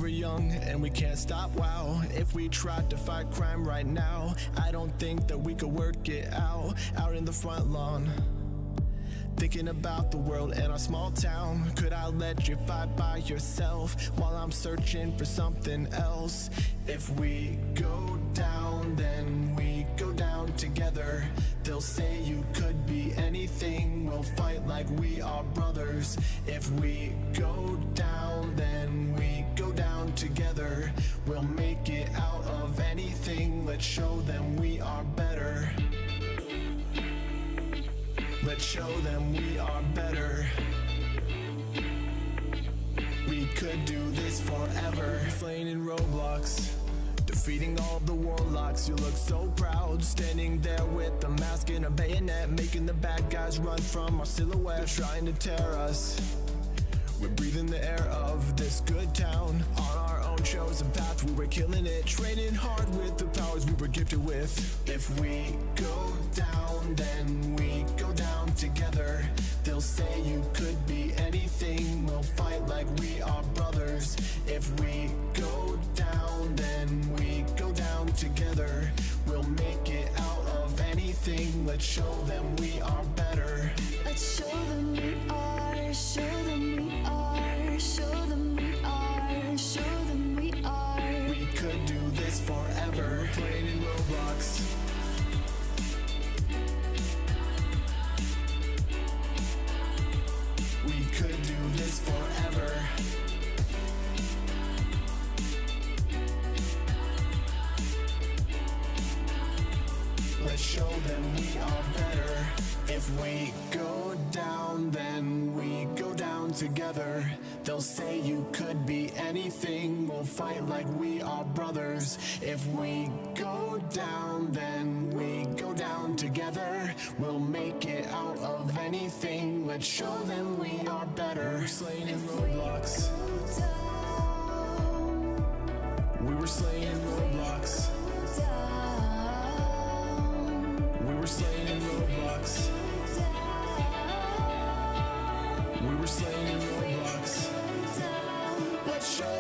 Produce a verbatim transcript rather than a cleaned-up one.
we're young and we can't stop, wow. If we tried to fight crime right now, I don't think that we could work it out. Out in the front lawn, thinking about the world and our small town. Could I let you fight by yourself while I'm searching for something else? If we go down, then we go down together. They'll say you could be anything, we'll fight like we are brothers. If we go down, then we go down together. We'll make it out of anything, let's show them we are better. Let's show them we are better. We could do this forever. Playing in Roblox, defeating all the warlocks. You look so proud, standing there with a mask and a bayonet, making the bad guys run from our silhouette. They're trying to tear us. We're breathing the air of this good town. On our own chosen path, we were killing it, training hard with the powers we were gifted with. If we go down, then we go down together. They'll say you could be anything, we'll fight like we are brothers. If we go down, then we go down together. We'll make it out of anything, let's show them we are better. Let's show them we are, show them we are, show them we are, show them we are. We could do this forever. Playing in Roblox, we could do this forever. Let's show them we are better. If we go down, then we go down together. They'll say you could be anything, we'll fight like we are brothers. If we go down, then we go down together. We'll make it out of anything, let's show them we are better. We were slain in Roblox. We were slain in Roblox. We were slain in Roblox. We were slain in Roblox. Let's show